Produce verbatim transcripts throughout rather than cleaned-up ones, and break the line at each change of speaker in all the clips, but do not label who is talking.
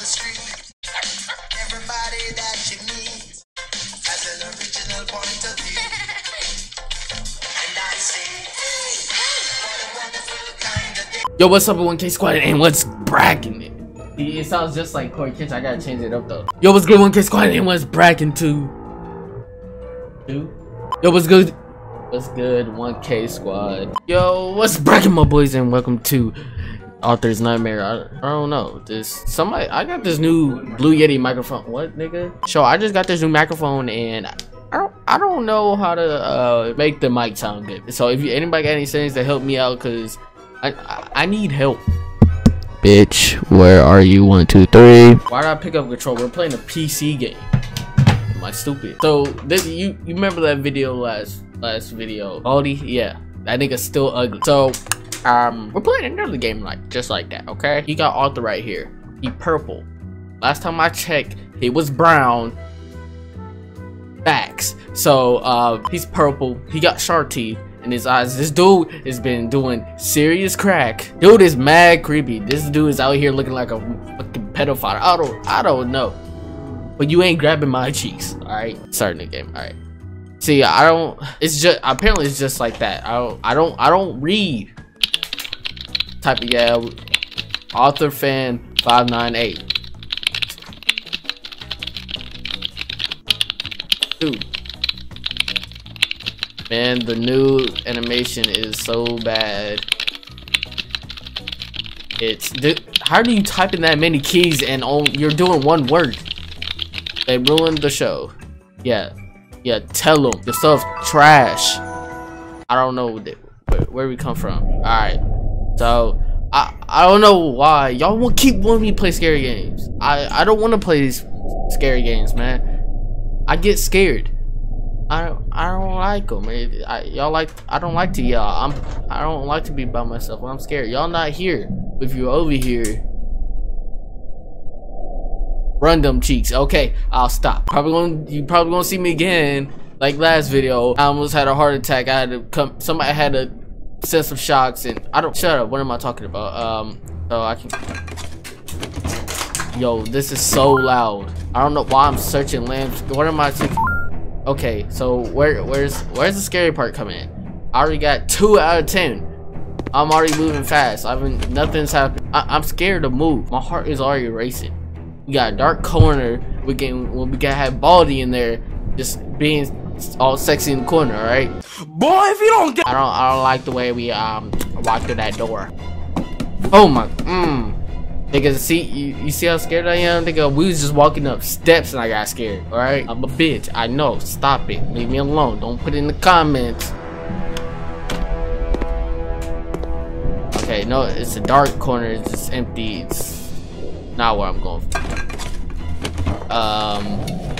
the street. Everybody that you meet has an original point of view. And I say, hey, what a wonderful kind of day.
Yo, what's up, one K Squad, and what's bragging it? It sounds just like Corey Kitchen. I gotta change it up though. Yo, what's good, one K Squad, and what's bragging to? Two? Yo, what's good? What's good, one K Squad? Yo, what's bragging, my boys, and welcome to Author's Nightmare. I, I don't know. This somebody. I got this new Blue Yeti microphone. What, nigga? So I just got this new microphone, and I don't. I don't know how to uh, make the mic sound good. So if you, anybody got any settings to help me out, cause I I, I need help. Bitch, where are you? One, two, three. Why did I pick up control? We're playing a P C game. Am I stupid? So this, you you remember that video last last video? Aldi, yeah, that nigga's still ugly. So um, we're playing another game like just like that. Okay, he got Arthur right here. He purple. Last time I checked, he was brown. Facts. So uh, he's purple. He got shark teeth in his eyes. This dude has been doing serious crack. Dude is mad creepy. This dude is out here looking like a fucking pedophile. I don't I don't know. But you ain't grabbing my cheeks. Alright. Starting the game. Alright. See, I don't it's just apparently it's just like that. I don't I don't I don't read. Type of yeah. Author fan five nine eight. Dude. Man, the new animation is so bad. It's how do you type in that many keys and on you're doing one word? They ruined the show. Yeah, yeah. Tell them the stuff's trash. I don't know where, where we come from. All right, so I I don't know why y'all want keep wanting me to play scary games. I I don't want to play these scary games, man. I get scared. I don't, I don't like them. Y'all like I don't like to y'all. I'm I don't like to be by myself when I'm scared. Y'all not here. If you're over here, run them cheeks. Okay, I'll stop. Probably gonna you probably gonna see me again like last video. I almost had a heart attack. I had to come. Somebody had a sense of shocks, and I don't shut up. What am I talking about? Um, so I can. Yo, this is so loud. I don't know why I'm searching lamps. What am I? Okay, so where where's where's the scary part coming in? I already got two out of ten. I'm already moving fast. I mean, nothing's happening. I, I'm scared to move. My heart is already racing. We got a dark corner. We can well, we can have Baldy in there, just being all sexy in the corner. All right, boy. If you don't get, I don't I don't like the way we um walk through that door. Oh my, mmm. Nigga, see, you, you see how scared I am? Nigga, we was just walking up steps and I got scared, alright? I'm a bitch, I know, stop it. Leave me alone, don't put it in the comments. Okay, no, it's a dark corner, it's just empty. It's not where I'm going. Um.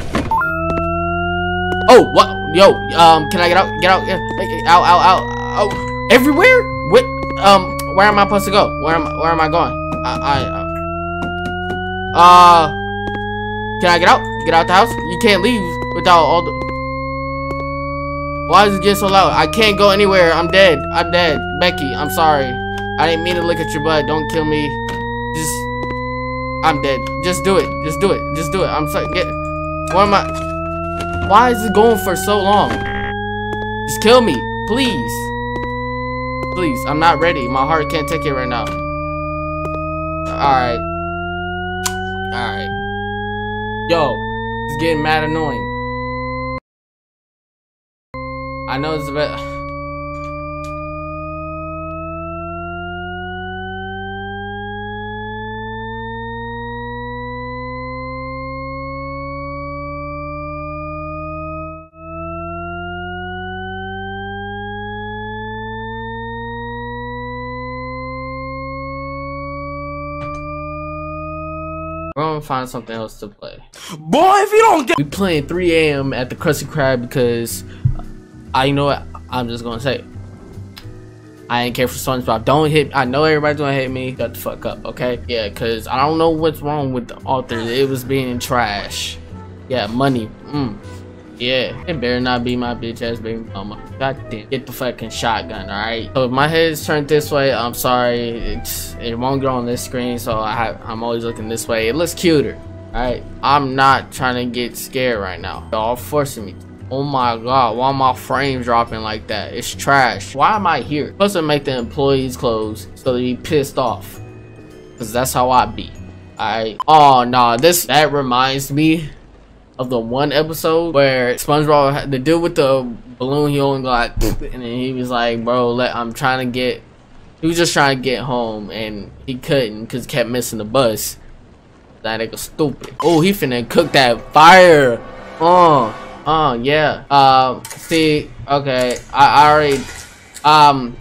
Oh, what? Yo, um, can I get out? Get out, yeah, out, out, out, out. Everywhere? What, um, where am I supposed to go? Where am, where am I going? I, I, uh, uh, can I get out? Get out the house? You can't leave without all the. Why does it get so loud? I can't go anywhere. I'm dead. I'm dead. Becky, I'm sorry. I didn't mean to look at your butt. Don't kill me. Just, I'm dead. Just do it. Just do it. Just do it. I'm sorry. Get. What am I? Why is it going for so long? Just kill me, please. Please, I'm not ready. My heart can't take it right now. Alright. Alright. Yo, it's getting mad annoying. I know it's a bit. We're gonna find something else to play. Boy, if you don't get we playing three A M at the Krusty Krab because I know what I'm just gonna say. I ain't care for SpongeBob. Don't hit. I know everybody's gonna hate me. Shut the fuck up, okay? Yeah, cause I don't know what's wrong with the author. It was being trash. Yeah, money. Mm. Yeah, it better not be my bitch ass baby mama. God damn. Get the fucking shotgun, alright? So if my head is turned this way, I'm sorry. It's it won't go on this screen, so I have I'm always looking this way. It looks cuter. Alright. I'm not trying to get scared right now. Y'all forcing me. Oh my god, why are my frames dropping like that? It's trash. Why am I here? Supposed to make the employees close so they be pissed off. Cause that's how I be. Alright. Oh nah, this that reminds me of the one episode where SpongeBob had to deal with the balloon. He only got, and then he was like, bro, let, I'm trying to get, he was just trying to get home, and he couldn't because he kept missing the bus. That nigga stupid. Oh, he finna cook that fire. Uh, uh, yeah. Um, see, okay, I, I already, um,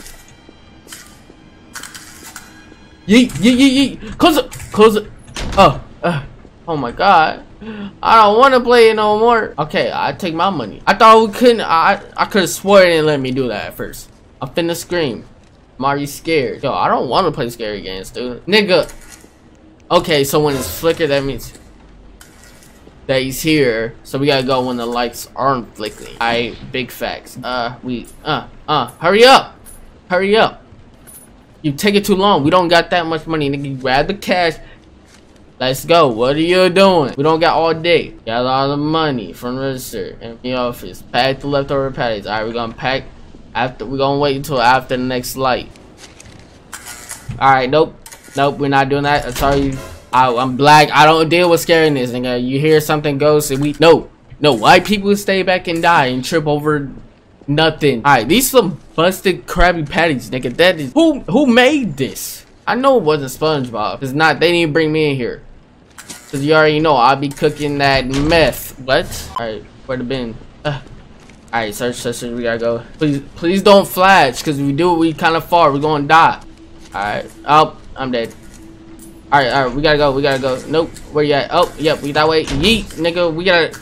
yeet, yeet, yeet, yeet, close it, close it. Oh, uh, oh my god. I don't want to play it no more. Okay, I take my money. I thought we couldn't. I I could have swore it didn't let me do that at first. I'm finna scream. I'm already scared. Yo, I don't want to play scary games, dude. Nigga. Okay, so when it's flicker, that means that he's here. So we gotta go when the lights aren't flickering. Alright, big facts. Uh, we uh uh hurry up, hurry up. You take it too long. We don't got that much money, nigga. You grab the cash. Let's go. What are you doing? We don't got all day. Got a lot of money from register in the office. Pack the leftover patties. Alright, we're gonna pack after we're gonna wait until after the next light. Alright, nope. Nope, we're not doing that. I'm sorry. I, I'm black. I don't deal with scariness, nigga. You hear something goes and we no. No, white people stay back and die and trip over nothing. Alright, these some busted Krabby Patties, nigga. That is who who made this? I know it wasn't SpongeBob. It's not. They didn't bring me in here. Cause you already know I'll be cooking that meth. What? Alright, where the bin? Uh. Alright, search, search, search. We gotta go. Please, please don't flash. Cause if we do it, we kind of far. We're gonna die. Alright. Oh, I'm dead. Alright, alright. We gotta go. We gotta go. Nope. Where you at? Oh, yep. We that way. Yeet, nigga. We gotta.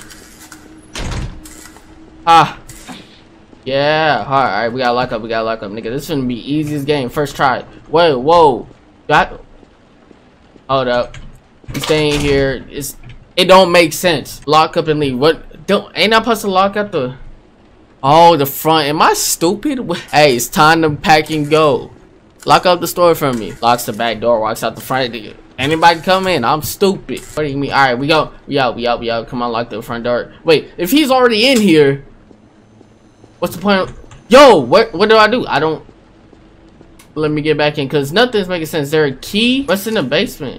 Ah. Yeah. Alright, alright. We gotta lock up. We gotta lock up, nigga. This shouldn't be easiest game. First try. Whoa, whoa. Got. Hold up. You staying here? It's it don't make sense. Lock up and leave. What? Don't ain't I supposed to lock up the? Oh, the front. Am I stupid? Hey, it's time to pack and go. Lock up the store for me. Locks the back door. Walks out the front. Anybody come in? I'm stupid. What do you mean? All right, we go. We out. We out. We out. Come on, lock the front door. Wait, if he's already in here, what's the point of? Yo, what? What do I do? I don't. Let me get back in, cause nothing's making sense. Is there a key? What's in the basement?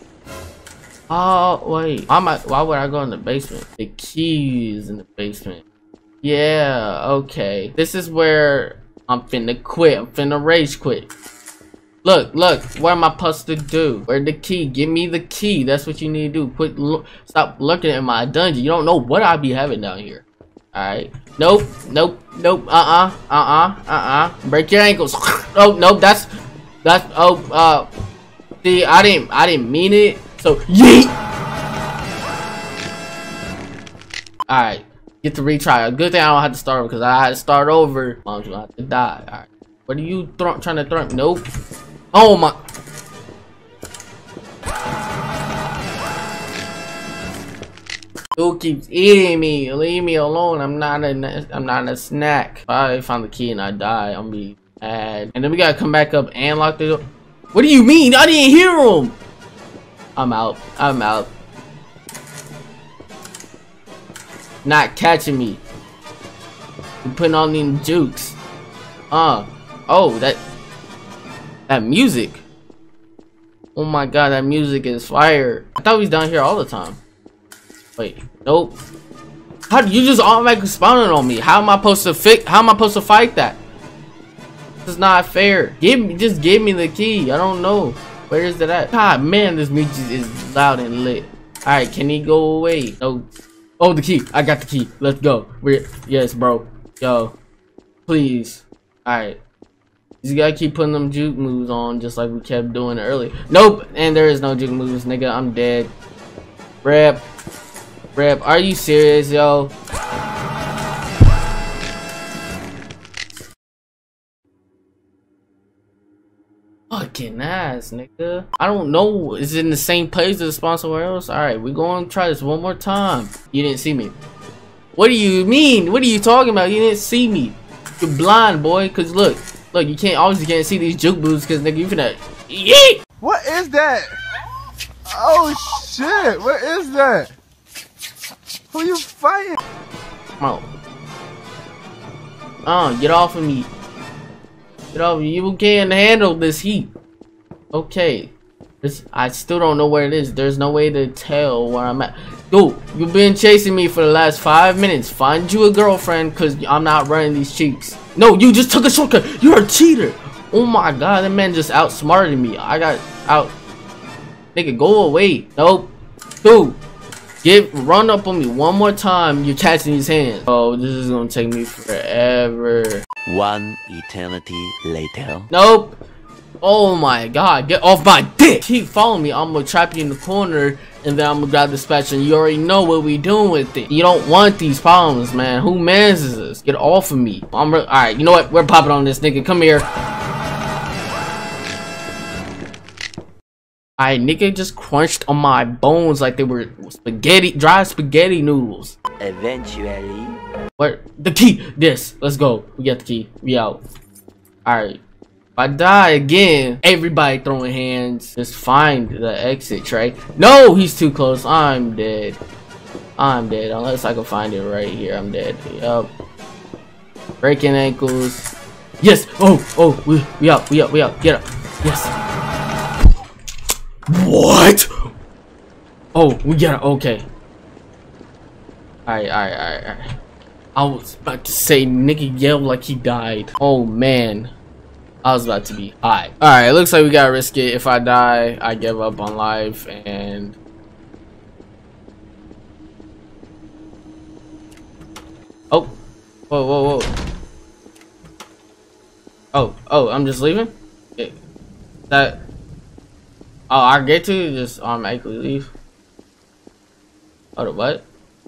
Oh wait, why am I, why would I go in the basement? The key is in the basement. Yeah, okay. This is where I'm finna quit. I'm finna rage quit. Look, look. What am I supposed to do? Where's the key? Give me the key. That's what you need to do. Quit. Look, stop looking at my dungeon. You don't know what I be having down here. All right. Nope. Nope. Nope. Uh uh. Uh uh. Uh uh. Break your ankles. Oh nope. That's that's. Oh. Uh. See, I didn't. I didn't mean it. So yeet. All right. Get to retry. Good thing I don't have to start over because I had to start over. Mom's gonna have to die. All right. What are you th trying to throw? Nope. Oh my. Who keeps eating me? Leave me alone. I'm not a. I'm not a snack. If I found the key and I die, I'm gonna be mad. And then we gotta come back up and lock the door. What do you mean? I didn't hear him. I'm out. I'm out. Not catching me. You putting on these jukes. Uh. Oh, that. That music. Oh my god, that music is fire. I thought he was down here all the time. Wait, nope. How do you just automatically spawn on me? How am I supposed to fix? How am I supposed to fight that? This is not fair. Give me, just give me the key. I don't know. Where is it at? God, man, this music is loud and lit. All right, can he go away? No. Oh, the key. I got the key. Let's go. We're yes, bro. Yo, please. All right. You gotta keep putting them juke moves on, just like we kept doing earlier. Nope, and there is no juke moves, nigga. I'm dead. Rip. Rip, are you serious, yo? Fucking ass, nigga. I don't know. Is it in the same place as the spawn somewhere else? Alright, we're going to try this one more time. You didn't see me. What do you mean? What are you talking about? You didn't see me. You're blind, boy. Cause look, look, you can't obviously can't see these juke boots. Cause nigga, you finna yeet.
What is that? Oh shit! What is that? Who you fighting?
Come on. Oh, get off of me. Get off. You can't handle this heat. Okay. This, I still don't know where it is. There's no way to tell where I'm at. Yo, you've been chasing me for the last five minutes. Find you a girlfriend, cause I'm not running these cheeks. No, you just took a shortcut. You're a cheater. Oh my god, that man just outsmarted me. I got out. Nigga, go away. Nope. Dude, get run up on me one more time. You're catching his hands. Oh, this is gonna take me forever.
One eternity later.
Nope. Oh my god, get off my dick! Keep following me, I'm gonna trap you in the corner and then I'm gonna grab the spatula and you already know what we doing with it. You don't want these problems, man. Who mans is this? Get off of me. I'm alright, you know what? We're popping on this nigga. Come here. Alright, nigga just crunched on my bones like they were spaghetti, dry spaghetti noodles.
Eventually.
What? The key! This. Let's go. We got the key. We out. Alright. If I die again, everybody throwing hands. Just find the exit, right? No, he's too close. I'm dead. I'm dead. Unless I can find it right here. I'm dead. Yup. Breaking ankles. Yes. Oh, oh, we, we out. We out. We out. Get up. Yes. What? Oh, we got it. Okay. Alright, alright, alright, alright. I was about to say, nigga yelled like he died. Oh, man. I was about to be high. Alright, it looks like we gotta risk it. If I die, I give up on life and oh, whoa, whoa, whoa. Oh, oh, I'm just leaving? It, that oh, I get to just automatically leave. Oh, the what?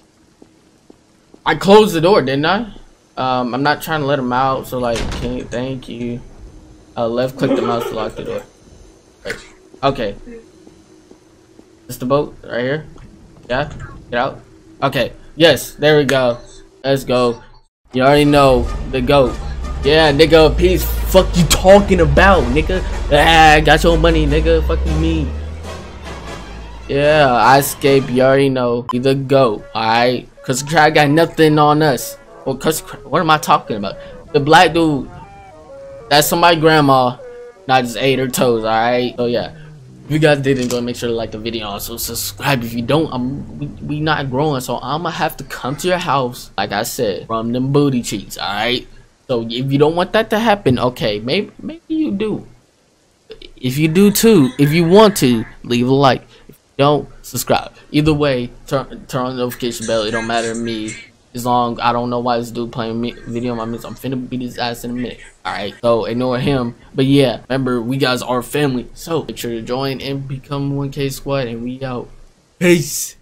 I closed the door, didn't I? Um, I'm not trying to let him out, so like, can you, thank you. Uh, left click the mouse to lock the door. Right. Okay. This the boat right here? Yeah? Get out? Okay. Yes, there we go. Let's go. You already know the goat. Yeah, nigga, peace. Fuck you talking about, nigga? Ah, got your money, nigga. Fucking me. Yeah, I escaped. You already know. You the goat, alright? Cause Crab got nothing on us. Well, cause what am I talking about? The black dude. That's somebody's grandma, not just ate her toes, alright? So yeah, if you guys didn't, go make sure to like the video, also subscribe. If you don't, I'm we, we not growing, so I'ma have to come to your house, like I said, from them booty cheeks, alright? So if you don't want that to happen, okay, maybe maybe you do. If you do too, if you want to, leave a like. If you don't, subscribe. Either way, turn turn on the notification bell. It don't matter to me. As long I don't know why this dude playing me video on my miss. I'm finna beat his ass in a minute. Alright, so ignore him. But yeah, remember we guys are family. So make sure to join and become one K squad and we out. Peace.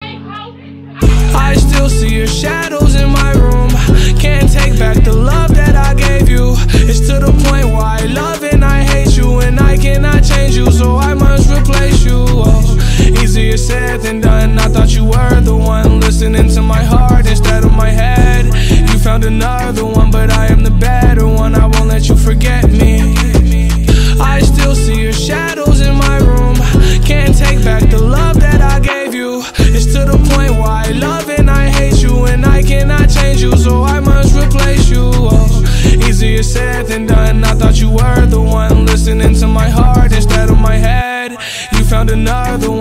I still see your shadows in my room. Can't take back the love that I gave you. It's to the point where I love and I hate you, and I cannot change you, so I must replace you. Oh, easier said than done. I thought you were the one listening to my heart instead of my head. You found another one, but I am the better one. I won't let you forget me. I still see your shadows in my room. Can't take back the love that I gave you. It's to the point where I love and I hate you, and I cannot change you, so I must replace you. Oh, easier said than done. I thought you were the one listening to my heart instead of my head. You found another one.